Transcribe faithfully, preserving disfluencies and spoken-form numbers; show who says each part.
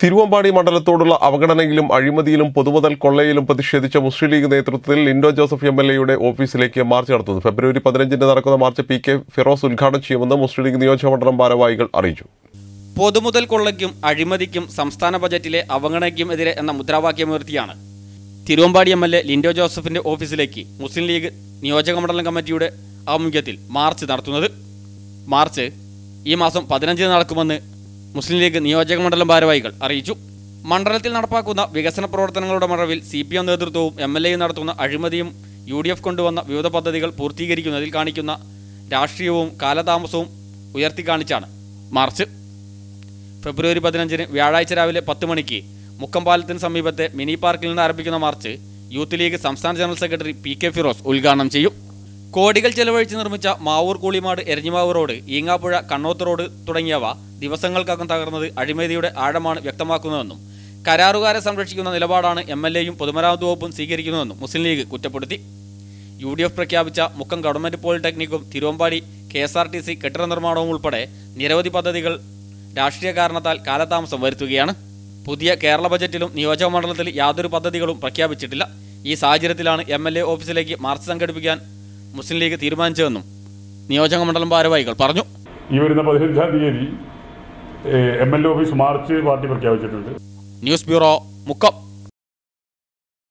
Speaker 1: തിരുവമ്പാടി മണ്ഡലത്തോടുള്ള അവഗണനയിലും അഴിമതിയിലും പൊതുമുതൽ കൊള്ളയിലും പ്രതിഷേധിച്ച മുസ്ലിം ലീഗ് നേതൃത്വത്തിൽ ലിൻഡോ ജോസഫ് എം എൽ എയുടെ ഓഫീസിലേക്ക് മാർച്ച് നടത്തുന്നു. ഫെബ്രുവരി പതിനഞ്ചിന് നടക്കുന്ന മാർച്ച് പി കെ ഫിറോസ് ഉദ്ഘാടനം ചെയ്യുമെന്ന് മുസ്ലിം ലീഗ് നിയോജകമണ്ഡലം ഭാരവാഹികൾ അറിയിച്ചു.
Speaker 2: പൊതുമുതൽ കൊള്ളയ്ക്കും അഴിമതിക്കും സംസ്ഥാന ബജറ്റിലെ അവഗണനയ്ക്കും എതിരെ എന്ന മുദ്രാവാക്യമുയർത്തിയാണ് Thiruvambadi M L A Linto ജോസഫിന്റെ ഓഫീസിലേക്ക് മുസ്ലിം ലീഗ് നിയോജകമണ്ഡലം കമ്മിറ്റിയുടെ ആഭിമുഖ്യത്തിൽ മാർച്ച് നടത്തുന്നത്. മാർച്ച് ഈ മാസം പതിനഞ്ചിന് നടക്കുമെന്ന് മുസ്ലിം ലീഗ് നിയോജകമണ്ഡലം ഭാരവാഹികൾ അറിയിച്ചു. മണ്ഡലത്തിൽ നടപ്പാക്കുന്ന വികസന പ്രവർത്തനങ്ങളുടെ മറവിൽ സി പി എം നേതൃത്വവും എം എൽ എയും നടത്തുന്ന അഴിമതിയും യു ഡി എഫ് കൊണ്ടുവന്ന വിവിധ പദ്ധതികൾ പൂർത്തീകരിക്കുന്നതിൽ കാണിക്കുന്ന രാഷ്ട്രീയവും കാലതാമസവും ഉയർത്തിക്കാണിച്ചാണ് മാർച്ച്. ഫെബ്രുവരി പതിനഞ്ചിന് വ്യാഴാഴ്ച രാവിലെ പത്ത് മണിക്ക് മുക്കമ്പാലത്തിന് സമീപത്തെ മിനി പാർക്കിൽ നിന്ന് ആരംഭിക്കുന്ന മാർച്ച് യൂത്ത് ലീഗ് സംസ്ഥാന general secretary P K Firoz ഉദ്ഘാടനം ചെയ്യും. കോടികൾ ചെലവഴിച്ച് നിർമ്മിച്ച മാവൂർ കൂളിമാട് എരഞ്ഞിമാവ് റോഡ്, ഈങ്ങാപ്പുഴ കണ്ണോത്ത് റോഡ് തുടങ്ങിയവ ദിവസങ്ങൾക്കകം തകർന്നത് അഴിമതിയുടെ ആഴമാണ് വ്യക്തമാക്കുന്നതെന്നും കരാറുകാരെ സംരക്ഷിക്കുന്ന നിലപാടാണ് എം എൽ എയും പൊതുമരാമത്ത് വകുപ്പും സ്വീകരിക്കുന്നതെന്നും മുസ്ലിം ലീഗ് കുറ്റപ്പെടുത്തി. യു ഡി എഫ് പ്രഖ്യാപിച്ച മുക്കം ഗവൺമെന്റ് പോളിടെക്നിക്കും Thiruvambadi K S R T C കെട്ടിട നിർമ്മാണവും ഉൾപ്പെടെ നിരവധി പദ്ധതികൾ രാഷ്ട്രീയ കാരണത്താൽ കാലതാമസം വരുത്തുകയാണ്. പുതിയ കേരള ബജറ്റിലും നിയോജക മണ്ഡലത്തിൽ യാതൊരു പദ്ധതികളും പ്രഖ്യാപിച്ചിട്ടില്ല. ഈ സാഹചര്യത്തിലാണ് എം എൽ എ ഓഫീസിലേക്ക് മാർച്ച് സംഘടിപ്പിക്കാൻ മുസ്ലിം ലീഗ് തീരുമാനിച്ചതെന്നും നിയോജക മണ്ഡലം ഭാരവാഹികൾ പറഞ്ഞു.
Speaker 3: ഈ വരുന്ന പതിനഞ്ചാം തീയതി M L A office march party പ്രഖ്യാപിച്ചിട്ടുണ്ട്.
Speaker 2: News bureau, Mukkam.